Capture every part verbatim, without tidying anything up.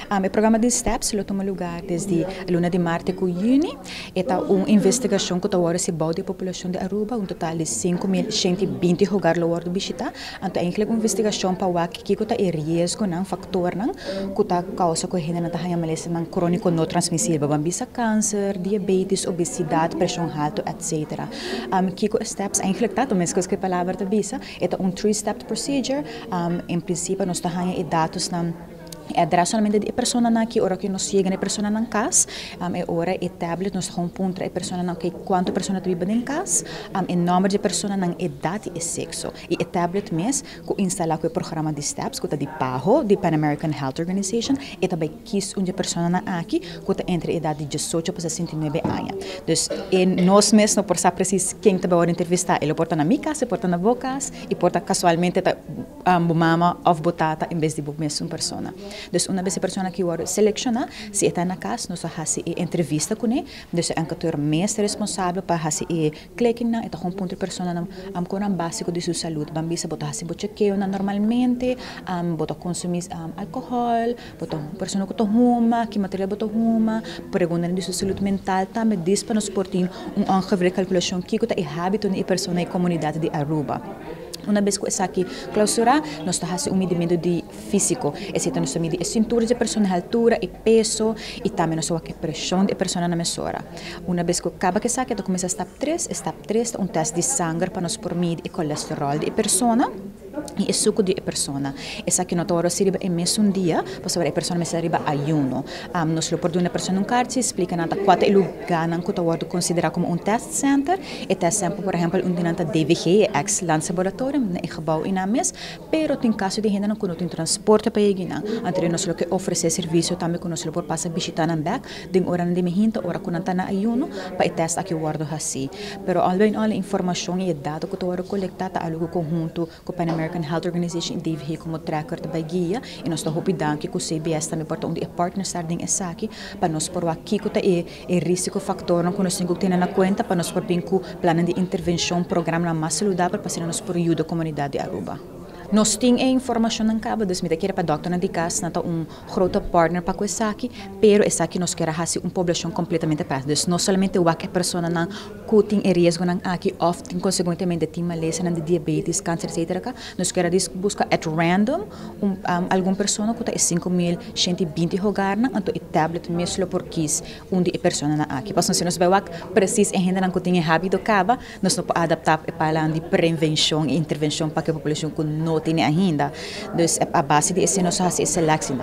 Um, o programa de STEPS lo toma lugar desde a luna de março a junho. Eta uma investigação que agora se bauda a população de Aruba, um total de cinco mil cento e vinte lugares lo wordo visita. Então, eigenlijk uma investigação para o que que é risco, não fator, não que está causa que a gente não está ganhando malese não crônico não transmissível, bambisa câncer, diabetes, obesidade, pressão alta, etcétera. Um, que que steps eigenlijk tá, mas que a palavra da bisa, é um three-step procedure. Um, em princípio, nós está ganhando dados na é solamente de pessoa na que ora que nós chega na pessoa na casa, um, é ora é tablet nós com ponto é pessoa na que quanto pessoa vive em casa, um, é número de pessoa na idade e sexo e é tablet mes que instala com o programa de steps que tá de pago de Pan American Health Organization e também quis uma pessoa na aqui que tá entre idade de dezoito a sessenta e nove anos. Então, nós mesmos não por saber precis quem tá para entrevistar, ele porta na minha casa, porta na boa casa e porta casualmente tá um, mama of botata em vez de mesmo pessoa. Então, uma vez a pessoa que eu seleciona, se está na casa, nós fazemos a entrevista com ele. Então, é um cantor mais responsável para fazer a clicking na, então um ponto de pessoa na um coran básico de sua saúde. Bambisa bota fazer chequeio na normalmente, um, bota consumir um, álcool, bota pessoa que está huma, que material bota huma, pergunta de sua saúde mental, também diz para nós portar um angevre calculação que é o hábito da pessoa na comunidade de Aruba. Uma vez que essa aqui clausura, nós fazemos um medimento de físico, exceto nós medimos a cintura de pessoa, a altura, o peso e também nós fazemos a pressão de pessoa na mesura. Uma vez que acaba que essa aqui, começa a step três, step três é um teste de sangue para nós por medir o colesterol de pessoa e o suco de pessoa. Essa aqui nós temos arriba em mês um dia, para saber a pessoa mais arriba ayuno. Um, nós lo por uma pessoa num card, explica nada quatro é lugar que nós consideramos como um test center. E test center, por exemplo, um dinanta D V G, Excellence Laboratorium, na gebouw in Ames, pero tem caso de gente não que não tem transporte para ir na, então nós que oferecer serviço também que nós por passar visitar na back, de hora de me hinta, hora que não está na ayuno, para testar aqui o guardo assim. Pero além all informação e dado que tu hora coletada algo conjunto com Pan American Health Organization D V G como tracker da guia e nós estamos hopidando que o C B S também porta um partner starting essa aqui para nós por aqui que tá é é risco factor não que nós temos que ter na conta para nós por bem com plano de intervenção programa mais saudável para ser nós por ajuda comunidade de Aruba. Nós temos informação na cabo, dus me quer para doctor na de casa, na um grote partner para com essa aqui, pero essa aqui nós quer fazer uma população completamente para, dus não somente o que pessoa na que tem risco na aqui, often consequentemente tem malese na de diabetes, câncer, etcétera. Nós quer buscar at random um, um, alguma pessoa que tem cinco mil cento e vinte jogar na, então o tablet mesmo por quis onde a pessoa na aqui. Mas se nós vemos preciso em gente que tem hábito caba, nós não podemos adaptar para de prevenção e intervenção para que a população que não tem ainda. Então, a base de esse nós fazemos seleção.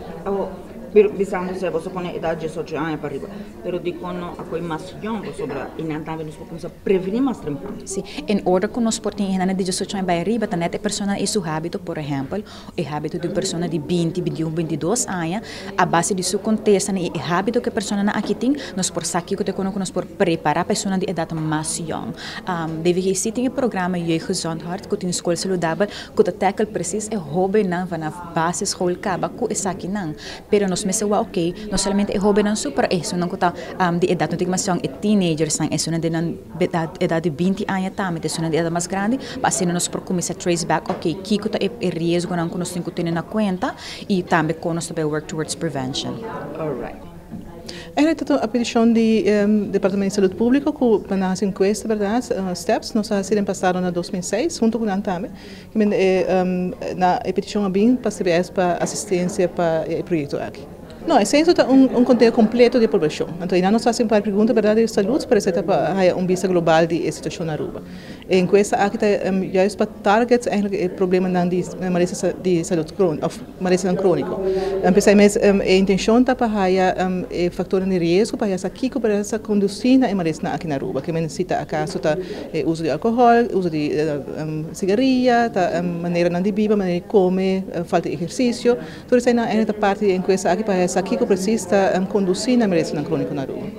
Bisogna se posso con età di dezoito anos para arriba, pero dicono a quei maschion sobre inantato nós podemos prevenir mais tempo. Sim, em ordem que nós portamos na de dezoito anos para arriba, tá neta pessoa e seu hábito, por exemplo, o hábito de pessoa de vinte, vinte e um, vinte e dois anos, a base de seu contexto e o hábito que a pessoa na aqui tem, nós por saque que te conosco nós por preparar a pessoa de idade mais young. Um, deve que se tem um programa jeugdgezondheid que tem escola saudável, que te tackle preciso é hobby na na base escola caba, que é saque não, pero nós mas wa ok, não somente é hobby não super isso, não conta um, de idade não mas é teenagers não, isso não de idade de vinte anos também, isso não de idade mais grande, mas assim nós por começar a trace back, ok, que conta é, é risco não que nós temos que ter na conta e também que nós também work towards prevention. Alright. Eigenlijk tot een petitie di um, Departamento de Saúde Pública que para a encuesta, verdade, uh, steps, nós já sido passado na dois mil e seis, junto com a Antame, que é um, na petição bem para C B S para assistência para o projeto aqui. Não, é sempre um, um conteúdo completo de população. Então, nós fazemos uma pergunta, verdade, de saúde, para ser um vista global de situação na Aruba. Em encuesta aqui está um, já para targets, eigenlijk o problema não de maleza de saúde crônica, maleza crônico. Então, mas um, a intenção está para um, o fator de risco para essa aqui para essa conduzir na maleza aqui na Aruba, que necessita acaso tá o uso de álcool, uso de um, cigarrilha, tá um, maneira não de beber, maneira de comer, uh, falta de exercício. Tudo isso é na parte da encuesta aqui para essa aqui que precisa um, conduzir na maleza crônica na Aruba.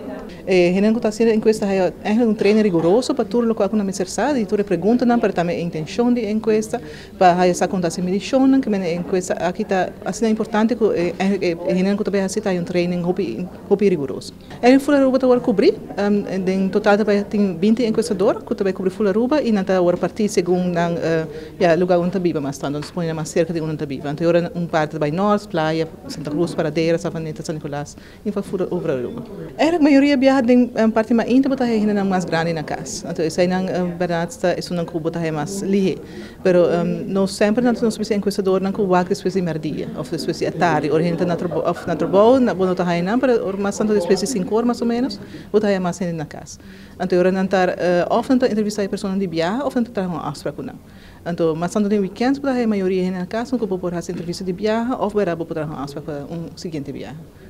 E Renan está sendo encuesta é eigenlijk um treino rigoroso para tudo o que na universidade, e tu pergunta não para também a intenção de encuesta, para essa conta se medição, que a encuesta aqui está assim é importante que Renan também está um treino hopi hopi rigoroso. É Fula Aruba está cobrir, em total também tem vinte encuestadores que também cobre Fula Aruba e nata agora partir segundo na ja lugar onde vive, mas estando disponível mais cerca de onde vive. Então agora um parte vai norte, Praia, Santa Cruz, Paradeira, Savaneta, São Nicolás, e vai Fula Aruba. É a maioria viaja em parte mais íntima, está ainda mais grande na casa. Então isso aí na verdade é uma cuba está mais ligeira, pero não sempre nós não somos encuestador na cuba que espécie merdia, ou espécie atari, ou gente na trabalho, na trabalho, na boa está aí não, pero mas tanto espécie cinco horas mais ou menos, está aí mais na casa. Então agora não estar of não entrevistar a pessoa de viagem, ou não estar uma afspraak com não. Então mas tanto em weekends está aí a maioria na casa, não que por fazer entrevista de viagem, ou verá por uma afspraak para um seguinte viagem.